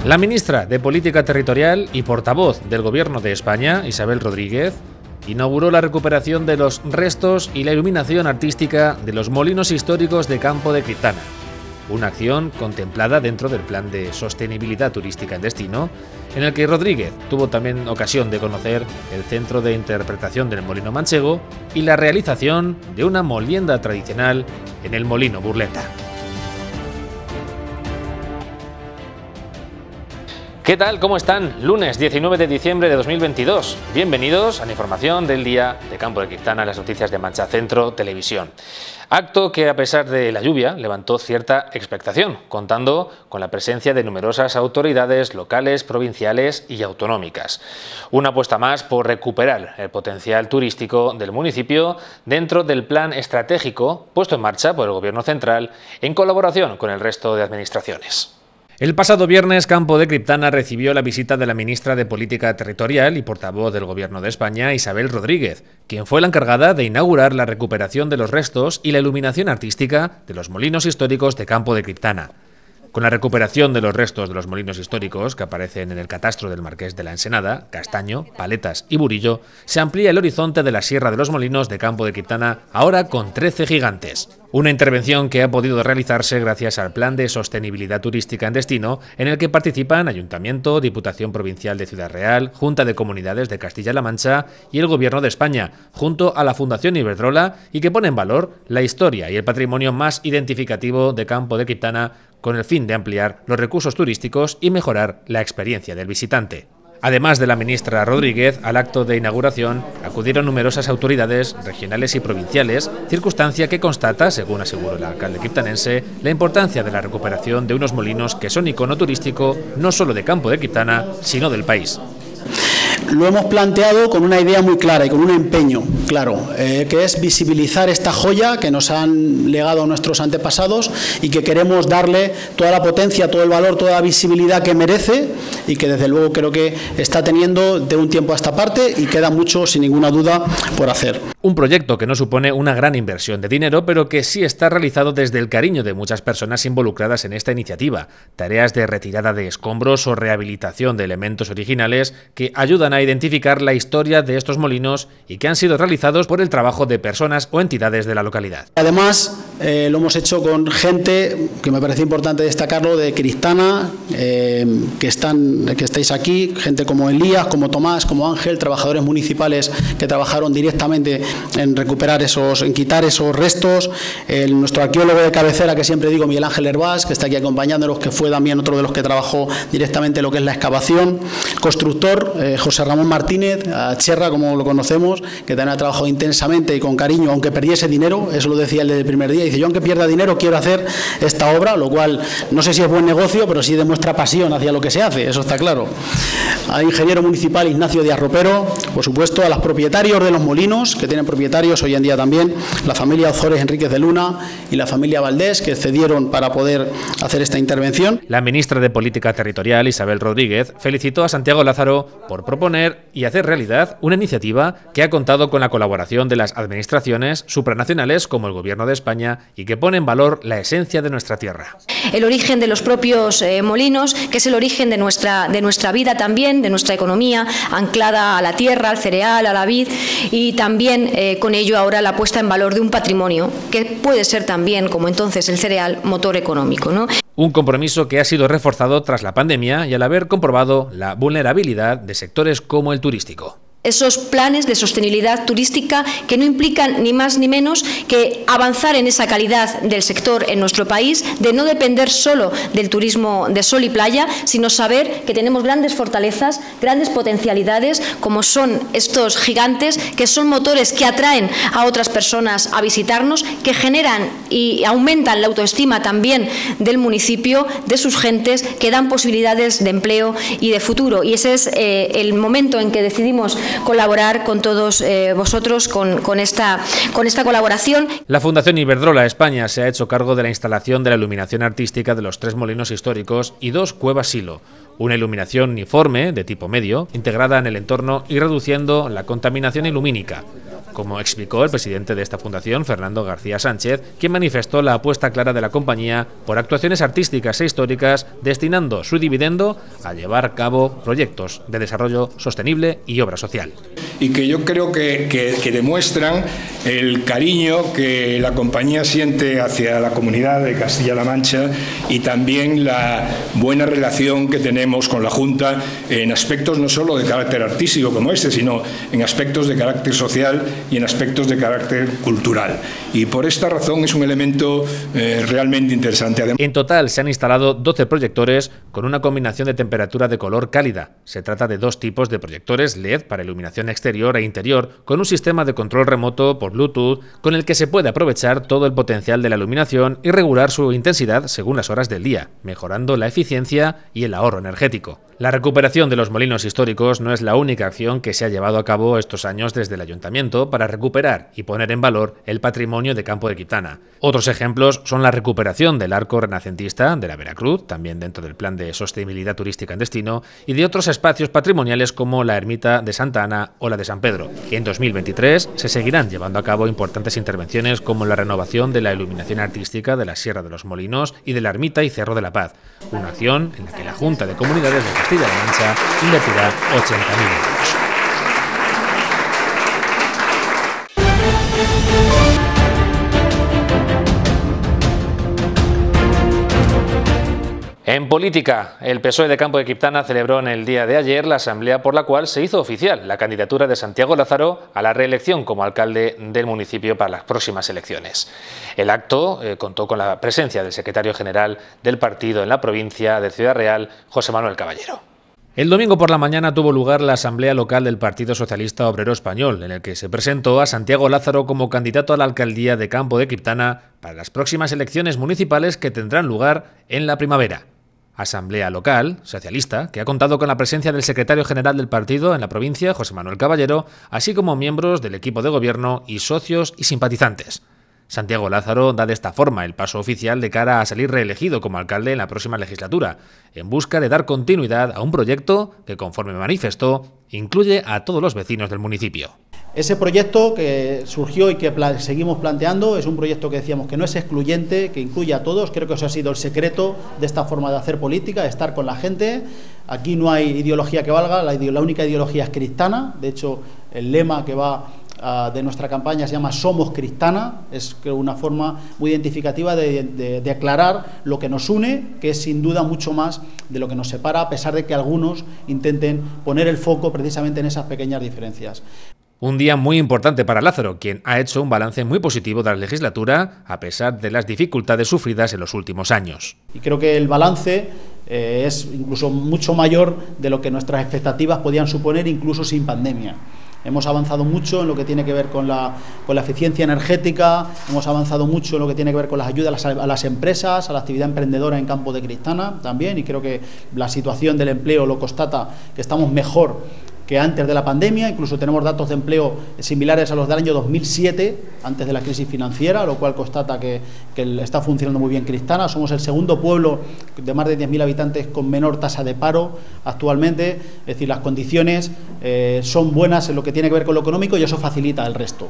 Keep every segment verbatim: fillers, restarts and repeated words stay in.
La ministra de Política Territorial y portavoz del Gobierno de España, Isabel Rodríguez, inauguró la recuperación de los restos y la iluminación artística de los molinos históricos de Campo de Criptana, una acción contemplada dentro del Plan de Sostenibilidad Turística en Destino, en el que Rodríguez tuvo también ocasión de conocer el centro de interpretación del molino manchego y la realización de una molienda tradicional en el molino Burleta. ¿Qué tal? ¿Cómo están? Lunes diecinueve de diciembre de dos mil veintidós. Bienvenidos a la información del día de Campo de Criptana, las noticias de Mancha Centro Televisión. Acto que, a pesar de la lluvia, levantó cierta expectación, contando con la presencia de numerosas autoridades locales, provinciales y autonómicas. Una apuesta más por recuperar el potencial turístico del municipio dentro del plan estratégico puesto en marcha por el Gobierno central en colaboración con el resto de administraciones. El pasado viernes, Campo de Criptana recibió la visita de la ministra de Política Territorial y portavoz del Gobierno de España, Isabel Rodríguez, quien fue la encargada de inaugurar la recuperación de los restos y la iluminación artística de los molinos históricos de Campo de Criptana. Con la recuperación de los restos de los molinos históricos que aparecen en el catastro del Marqués de la Ensenada, Castaño, Paletas y Burillo, se amplía el horizonte de la Sierra de los Molinos de Campo de Criptana, ahora con trece gigantes. Una intervención que ha podido realizarse gracias al Plan de Sostenibilidad Turística en Destino, en el que participan Ayuntamiento, Diputación Provincial de Ciudad Real, Junta de Comunidades de Castilla-La Mancha y el Gobierno de España, junto a la Fundación Iberdrola, y que pone en valor la historia y el patrimonio más identificativo de Campo de Criptana, con el fin de ampliar los recursos turísticos y mejorar la experiencia del visitante. Además de la ministra Rodríguez, al acto de inauguración acudieron numerosas autoridades regionales y provinciales, circunstancia que constata, según aseguró el alcalde criptanense, la importancia de la recuperación de unos molinos que son icono turístico no solo de Campo de Criptana, sino del país. Lo hemos planteado con una idea muy clara y con un empeño claro, eh, que es visibilizar esta joya que nos han legado nuestros antepasados y que queremos darle toda la potencia, todo el valor, toda la visibilidad que merece y que desde luego creo que está teniendo de un tiempo a esta parte y queda mucho, sin ninguna duda, por hacer. Un proyecto que no supone una gran inversión de dinero, pero que sí está realizado desde el cariño de muchas personas involucradas en esta iniciativa. Tareas de retirada de escombros o rehabilitación de elementos originales que ayudan a identificar la historia de estos molinos y que han sido realizados por el trabajo de personas o entidades de la localidad. Además, eh, lo hemos hecho con gente, que me parece importante destacarlo, de Criptana, eh, que, están, que estáis aquí, gente como Elías, como Tomás, como Ángel, trabajadores municipales que trabajaron directamente en recuperar esos, en quitar esos restos, el, nuestro arqueólogo de cabecera, que siempre digo, Miguel Ángel Hervás, que está aquí acompañándonos, que fue también otro de los que trabajó directamente lo que es la excavación, constructor, eh, José Ramón Martínez, a Cherra, como lo conocemos, que también ha trabajado intensamente y con cariño, aunque perdiese dinero, eso lo decía él desde el primer día, dice, yo aunque pierda dinero quiero hacer esta obra, lo cual no sé si es buen negocio, pero sí demuestra pasión hacia lo que se hace, eso está claro. Al ingeniero municipal Ignacio Díaz Ropero, por supuesto, a los propietarios de los molinos, que tienen propietarios hoy en día también, la familia Ozores Enríquez de Luna y la familia Valdés, que cedieron para poder hacer esta intervención. La ministra de Política Territorial, Isabel Rodríguez, felicitó a Santiago Lázaro por proponer y hacer realidad una iniciativa que ha contado con la colaboración de las administraciones supranacionales como el Gobierno de España y que pone en valor la esencia de nuestra tierra. El origen de los propios eh, molinos, que es el origen de nuestra, de nuestra vida también, de nuestra economía, anclada a la tierra, al cereal, a la vid, y también eh, con ello ahora la puesta en valor de un patrimonio que puede ser también, como entonces el cereal, motor económico, ¿no? Un compromiso que ha sido reforzado tras la pandemia y al haber comprobado la vulnerabilidad de sectores como el turístico. Esos planes de sostenibilidad turística que no implican ni más ni menos que avanzar en esa calidad del sector en nuestro país, de no depender solo del turismo de sol y playa, sino saber que tenemos grandes fortalezas, grandes potencialidades, como son estos gigantes, que son motores que atraen a otras personas a visitarnos, que generan y aumentan la autoestima también del municipio, de sus gentes, que dan posibilidades de empleo y de futuro. Y ese es eh, el momento en que decidimos colaborar con todos eh, vosotros con, con, esta, con esta colaboración. La Fundación Iberdrola España se ha hecho cargo de la instalación de la iluminación artística de los tres molinos históricos y dos cuevas silo, una iluminación uniforme de tipo medio, integrada en el entorno y reduciendo la contaminación ilumínica. como explicó el presidente de esta fundación, Fernando García Sánchez, quien manifestó la apuesta clara de la compañía por actuaciones artísticas e históricas, destinando su dividendo a llevar a cabo proyectos de desarrollo sostenible y obra social. Y que yo creo que, que, que demuestran el cariño que la compañía siente hacia la comunidad de Castilla-La Mancha y también la buena relación que tenemos con la Junta en aspectos no solo de carácter artístico como este, sino en aspectos de carácter social y en aspectos de carácter cultural. Y por esta razón es un elemento eh, realmente interesante. En total se han instalado doce proyectores con una combinación de temperatura de color cálida. Se trata de dos tipos de proyectores L E D para iluminación exterior e interior con un sistema de control remoto por Bluetooth con el que se puede aprovechar todo el potencial de la iluminación y regular su intensidad según las horas del día, mejorando la eficiencia y el ahorro energético. La recuperación de los molinos históricos no es la única acción que se ha llevado a cabo estos años desde el Ayuntamiento para recuperar y poner en valor el patrimonio de Campo de Criptana. Otros ejemplos son la recuperación del arco renacentista de la Veracruz, también dentro del Plan de Sostenibilidad Turística en Destino, y de otros espacios patrimoniales como la Ermita de Santa Ana o la de San Pedro. En dos mil veintitrés se seguirán llevando a cabo importantes intervenciones como la renovación de la iluminación artística de la Sierra de los Molinos y de la Ermita y Cerro de la Paz, una acción en la que la Junta de Comunidades de Castilla-La Mancha invertirá ochenta mil euros. En política, el P S O E de Campo de Criptana celebró en el día de ayer la asamblea por la cual se hizo oficial la candidatura de Santiago Lázaro a la reelección como alcalde del municipio para las próximas elecciones. El acto eh, contó con la presencia del secretario general del partido en la provincia de Ciudad Real, José Manuel Caballero. El domingo por la mañana tuvo lugar la asamblea local del Partido Socialista Obrero Español, en el que se presentó a Santiago Lázaro como candidato a la alcaldía de Campo de Criptana para las próximas elecciones municipales que tendrán lugar en la primavera. Asamblea local, socialista, que ha contado con la presencia del secretario general del partido en la provincia, José Manuel Caballero, así como miembros del equipo de gobierno y socios y simpatizantes. Santiago Lázaro da de esta forma el paso oficial de cara a salir reelegido como alcalde en la próxima legislatura, en busca de dar continuidad a un proyecto que, conforme manifestó, incluye a todos los vecinos del municipio. Ese proyecto que surgió y que pla- seguimos planteando es un proyecto que decíamos que no es excluyente, que incluye a todos. Creo que eso ha sido el secreto de esta forma de hacer política, de estar con la gente. Aquí no hay ideología que valga, la, ide- la única ideología es cristana. De hecho, el lema que va uh, de nuestra campaña se llama Somos Cristana. Es creo, una forma muy identificativa de, de, de aclarar lo que nos une, que es sin duda mucho más de lo que nos separa, a pesar de que algunos intenten poner el foco precisamente en esas pequeñas diferencias. Un día muy importante para Lázaro, quien ha hecho un balance muy positivo de la legislatura, a pesar de las dificultades sufridas en los últimos años. Y creo que el balance eh, es incluso mucho mayor de lo que nuestras expectativas podían suponer, incluso sin pandemia. Hemos avanzado mucho en lo que tiene que ver con la, con la eficiencia energética, hemos avanzado mucho en lo que tiene que ver con las ayudas a las, a las empresas, a la actividad emprendedora en Campo de Criptana también, y creo que la situación del empleo lo constata que estamos mejor que antes de la pandemia. Incluso tenemos datos de empleo similares a los del año dos mil siete, antes de la crisis financiera, lo cual constata que, que está funcionando muy bien Criptana. Somos el segundo pueblo de más de diez mil habitantes con menor tasa de paro actualmente, es decir, las condiciones eh, son buenas en lo que tiene que ver con lo económico y eso facilita el resto.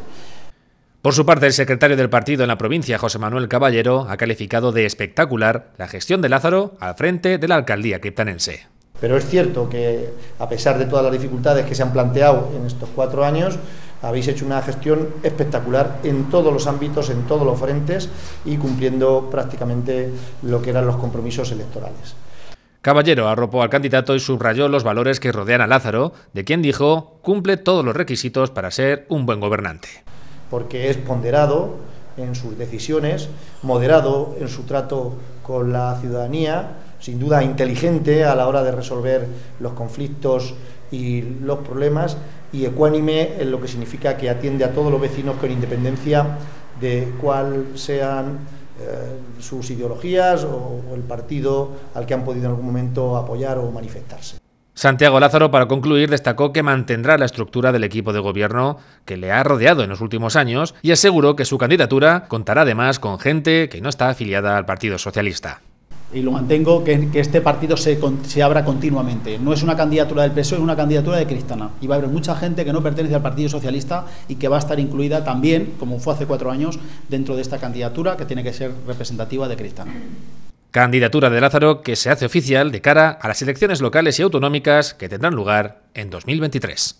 Por su parte, el secretario del partido en la provincia, José Manuel Caballero, ha calificado de espectacular la gestión de Lázaro al frente de la alcaldía criptanense. Pero es cierto que, a pesar de todas las dificultades que se han planteado en estos cuatro años, habéis hecho una gestión espectacular en todos los ámbitos, en todos los frentes y cumpliendo prácticamente lo que eran los compromisos electorales. Caballero arropó al candidato y subrayó los valores que rodean a Lázaro, de quien dijo cumple todos los requisitos para ser un buen gobernante. Porque es ponderado en sus decisiones, moderado en su trato con la ciudadanía, sin duda inteligente a la hora de resolver los conflictos y los problemas, y ecuánime en lo que significa que atiende a todos los vecinos con independencia de cuál sean eh, sus ideologías o, o el partido al que han podido en algún momento apoyar o manifestarse. Santiago Lázaro, para concluir, destacó que mantendrá la estructura del equipo de gobierno que le ha rodeado en los últimos años y aseguró que su candidatura contará además con gente que no está afiliada al Partido Socialista. y lo mantengo, que, que este partido se, se abra continuamente. No es una candidatura del P S O E, es una candidatura de Cristana. Y va a haber mucha gente que no pertenece al Partido Socialista y que va a estar incluida también, como fue hace cuatro años, dentro de esta candidatura que tiene que ser representativa de Cristana. Candidatura de Lázaro que se hace oficial de cara a las elecciones locales y autonómicas que tendrán lugar en dos mil veintitrés.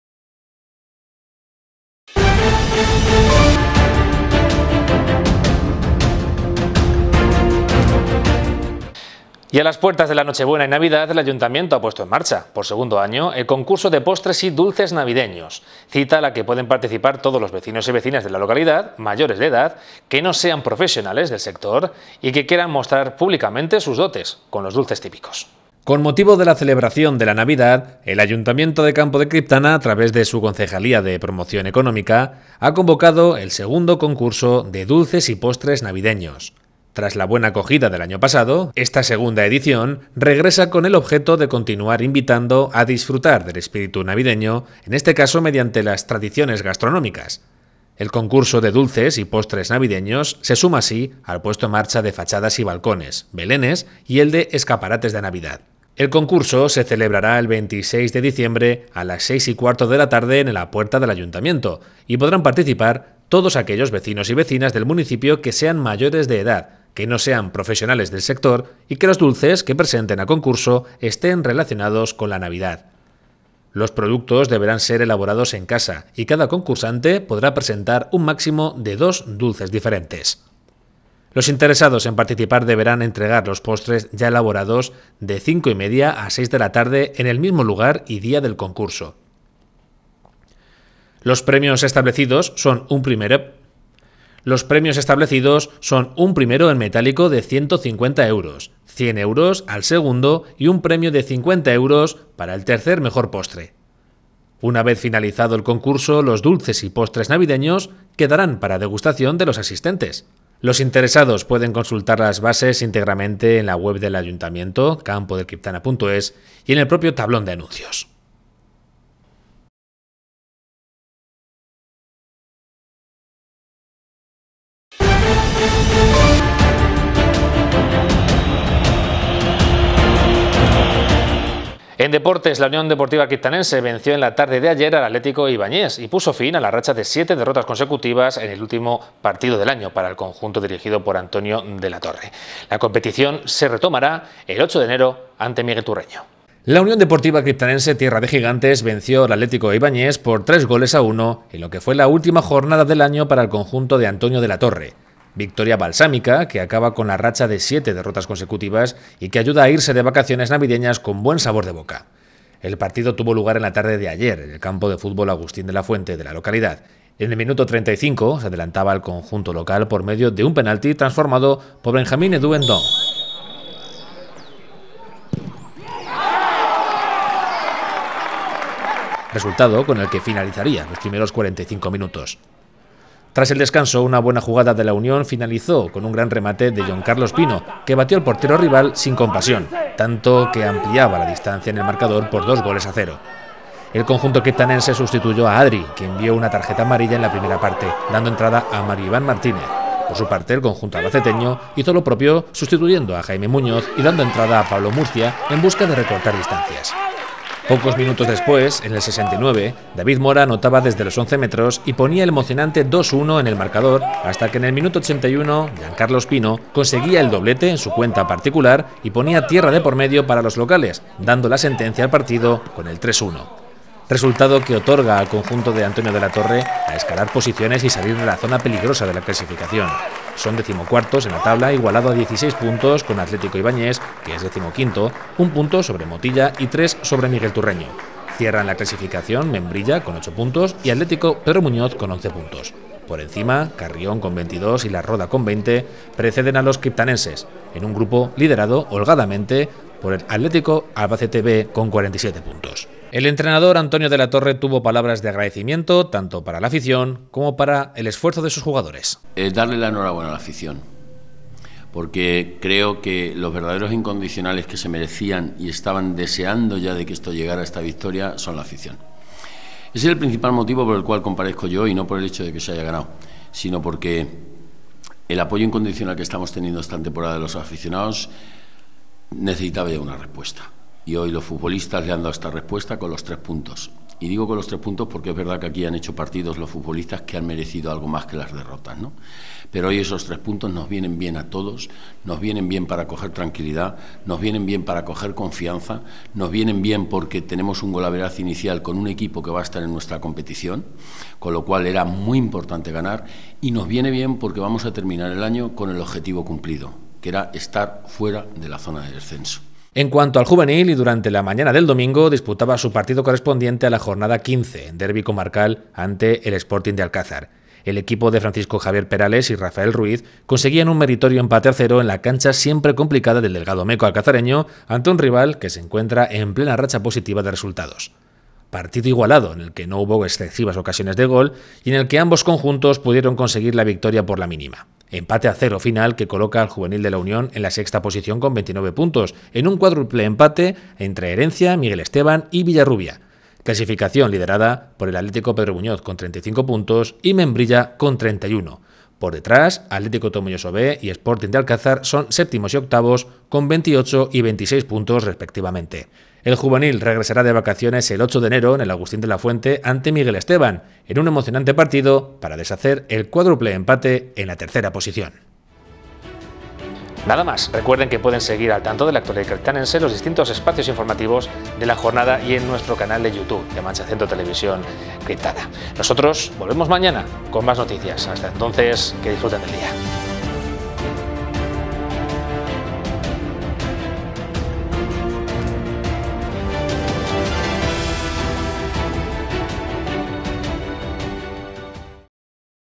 Y a las puertas de la Nochebuena y Navidad, el Ayuntamiento ha puesto en marcha, por segundo año, el concurso de postres y dulces navideños, cita a la que pueden participar todos los vecinos y vecinas de la localidad, mayores de edad, que no sean profesionales del sector y que quieran mostrar públicamente sus dotes con los dulces típicos. Con motivo de la celebración de la Navidad, el Ayuntamiento de Campo de Criptana, a través de su Concejalía de Promoción Económica, ha convocado el segundo concurso de dulces y postres navideños. Tras la buena acogida del año pasado, esta segunda edición regresa con el objeto de continuar invitando a disfrutar del espíritu navideño, en este caso mediante las tradiciones gastronómicas. El concurso de dulces y postres navideños se suma así al puesto en marcha de fachadas y balcones, belenes y el de escaparates de Navidad. El concurso se celebrará el veintiséis de diciembre a las seis y cuarto de la tarde en la puerta del Ayuntamiento y podrán participar todos aquellos vecinos y vecinas del municipio que sean mayores de edad, que no sean profesionales del sector y que los dulces que presenten a concurso estén relacionados con la Navidad. Los productos deberán ser elaborados en casa y cada concursante podrá presentar un máximo de dos dulces diferentes. Los interesados en participar deberán entregar los postres ya elaborados de cinco y media a seis de la tarde en el mismo lugar y día del concurso. Los premios establecidos son un primer Los premios establecidos son un primero en metálico de ciento cincuenta euros, cien euros al segundo y un premio de cincuenta euros para el tercer mejor postre. Una vez finalizado el concurso, los dulces y postres navideños quedarán para degustación de los asistentes. Los interesados pueden consultar las bases íntegramente en la web del Ayuntamiento, campo de criptana punto es, y en el propio tablón de anuncios. En deportes, la Unión Deportiva Criptanense venció en la tarde de ayer al Atlético Ibáñez y puso fin a la racha de siete derrotas consecutivas en el último partido del año para el conjunto dirigido por Antonio de la Torre. La competición se retomará el ocho de enero ante Miguel Turreño. La Unión Deportiva Criptanense Tierra de Gigantes venció al Atlético Ibáñez por tres goles a uno en lo que fue la última jornada del año para el conjunto de Antonio de la Torre. Victoria balsámica que acaba con la racha de siete derrotas consecutivas y que ayuda a irse de vacaciones navideñas con buen sabor de boca. El partido tuvo lugar en la tarde de ayer en el campo de fútbol Agustín de la Fuente de la localidad. En el minuto treinta y cinco se adelantaba el conjunto local por medio de un penalti transformado por Benjamín Edu Endón. Resultado con el que finalizaría los primeros cuarenta y cinco minutos. Tras el descanso, una buena jugada de la Unión finalizó con un gran remate de John Carlos Pino, que batió al portero rival sin compasión, tanto que ampliaba la distancia en el marcador por dos goles a cero. El conjunto criptanense sustituyó a Adri, que envió una tarjeta amarilla en la primera parte, dando entrada a Mario Iván Martínez. Por su parte, el conjunto albaceteño hizo lo propio, sustituyendo a Jaime Muñoz y dando entrada a Pablo Murcia en busca de recortar distancias. Pocos minutos después, en el sesenta y nueve, David Mora anotaba desde los once metros y ponía el emocionante dos uno en el marcador, hasta que en el minuto ochenta y uno, Giancarlos Pino conseguía el doblete en su cuenta particular y ponía tierra de por medio para los locales, dando la sentencia al partido con el tres uno. Resultado que otorga al conjunto de Antonio de la Torre a escalar posiciones y salir de la zona peligrosa de la clasificación. Son decimocuartos en la tabla, igualado a dieciséis puntos con Atlético Ibáñez, que es decimoquinto, un punto sobre Motilla y tres sobre Miguel Turreño. Cierran la clasificación Membrilla con ocho puntos y Atlético Pedro Muñoz con once puntos. Por encima, Carrión con veintidós y La Roda con veinte preceden a los criptanenses, en un grupo liderado holgadamente por el Atlético Albacete B con cuarenta y siete puntos. El entrenador Antonio de la Torre tuvo palabras de agradecimiento tanto para la afición como para el esfuerzo de sus jugadores. Eh, darle la enhorabuena a la afición, porque creo que los verdaderos incondicionales que se merecían y estaban deseando ya de que esto llegara a esta victoria son la afición. Ese es el principal motivo por el cual comparezco yo, y no por el hecho de que se haya ganado, sino porque el apoyo incondicional que estamos teniendo esta temporada de los aficionados necesitaba ya una respuesta. Y hoy los futbolistas le han dado esta respuesta con los tres puntos. Y digo con los tres puntos porque es verdad que aquí han hecho partidos los futbolistas que han merecido algo más que las derrotas, ¿no? Pero hoy esos tres puntos nos vienen bien a todos, nos vienen bien para coger tranquilidad, nos vienen bien para coger confianza, nos vienen bien porque tenemos un golaveraz inicial con un equipo que va a estar en nuestra competición, con lo cual era muy importante ganar, y nos viene bien porque vamos a terminar el año con el objetivo cumplido, que era estar fuera de la zona de descenso. En cuanto al juvenil, y durante la mañana del domingo disputaba su partido correspondiente a la jornada quince, derbi comarcal ante el Sporting de Alcázar. El equipo de Francisco Javier Perales y Rafael Ruiz conseguían un meritorio empate a cero en la cancha siempre complicada del delgado meco alcazareño ante un rival que se encuentra en plena racha positiva de resultados. Partido igualado en el que no hubo excesivas ocasiones de gol y en el que ambos conjuntos pudieron conseguir la victoria por la mínima. Empate a cero final que coloca al juvenil de la Unión en la sexta posición con veintinueve puntos, en un cuádruple empate entre Herencia, Miguel Esteban y Villarrubia. Clasificación liderada por el Atlético Pedro Muñoz con treinta y cinco puntos y Membrilla con treinta y uno. Por detrás, Atlético Tomelloso B y Sporting de Alcázar son séptimos y octavos con veintiocho y veintiséis puntos respectivamente. El juvenil regresará de vacaciones el ocho de enero en el Agustín de la Fuente ante Miguel Esteban, en un emocionante partido para deshacer el cuádruple empate en la tercera posición. Nada más, recuerden que pueden seguir al tanto de la actualidad criptanense en los distintos espacios informativos de la jornada y en nuestro canal de YouTube de Mancha Centro Televisión Criptana. Nosotros volvemos mañana con más noticias. Hasta entonces, que disfruten del día.